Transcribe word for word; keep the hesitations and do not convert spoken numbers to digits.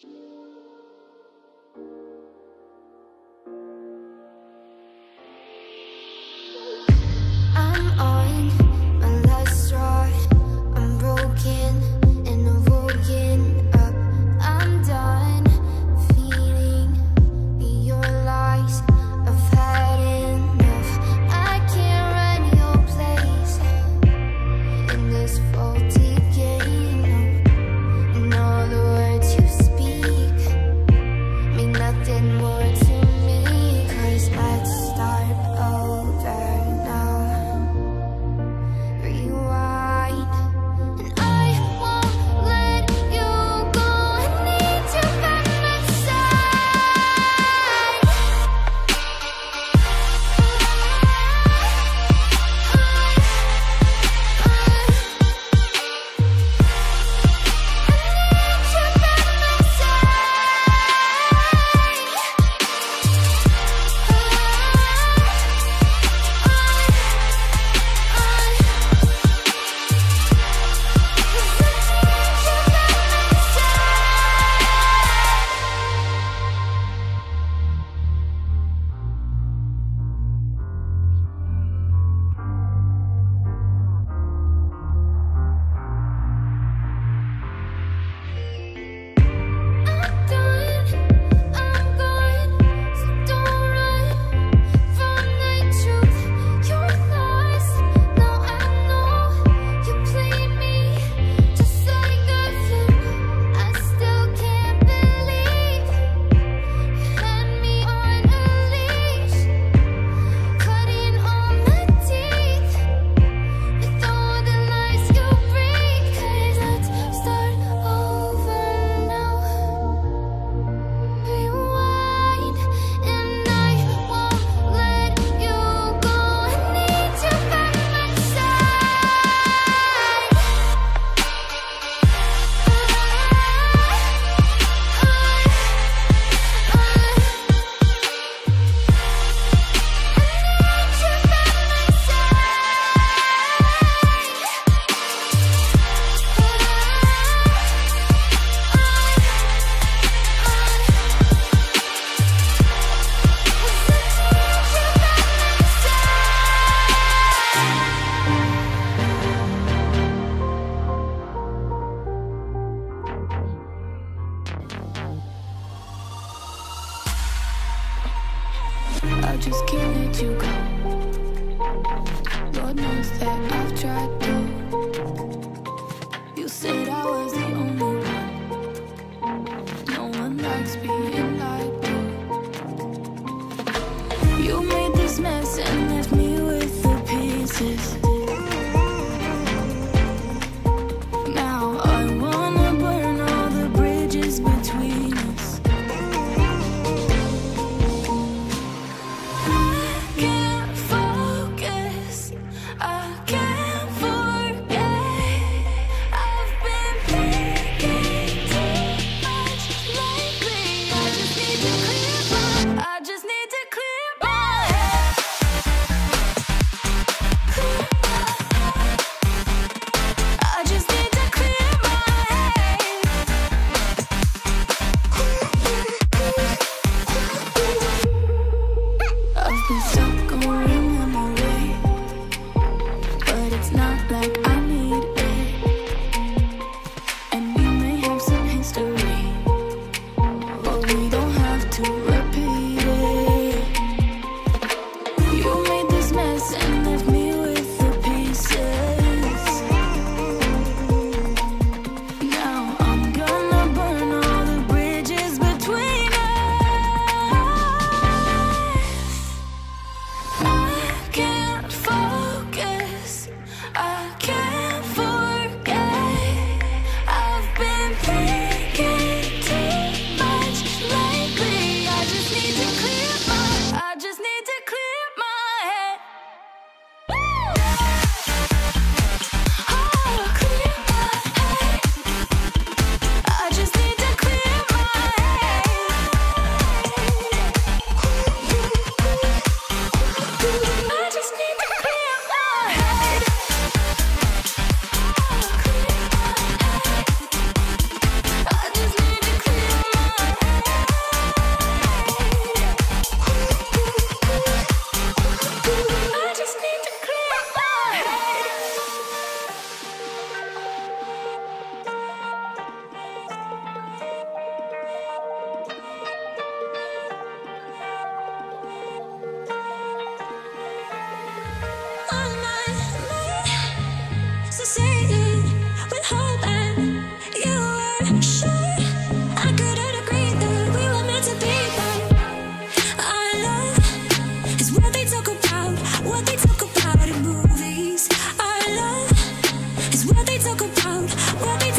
I'm on my last straw. I'm broken and I'm woken up. I'm done feeling your lies. I've had enough. I can't run your place in this faulty game. No. And all the words you speak mean nothing more to me. 'Cause let's start over now. Rewind. And I won't let you go. I need you by my side. I'm done, I'm gone, so don't run from the truth. You're lost, now I know you played me just like a flute. I still can't believe you had me on a leash, cutting all my teeth with all the lies you breathe. 'Cause let's start over now. Rewind, and I won't let you go. I need you by my side. I just can't let you go. Lord knows that I've tried to. You said I was the only one. No one likes being lied to. You made this mess and left me with the pieces. Now I wanna burn all the bridges between us. I can't focus, I can't talk about what we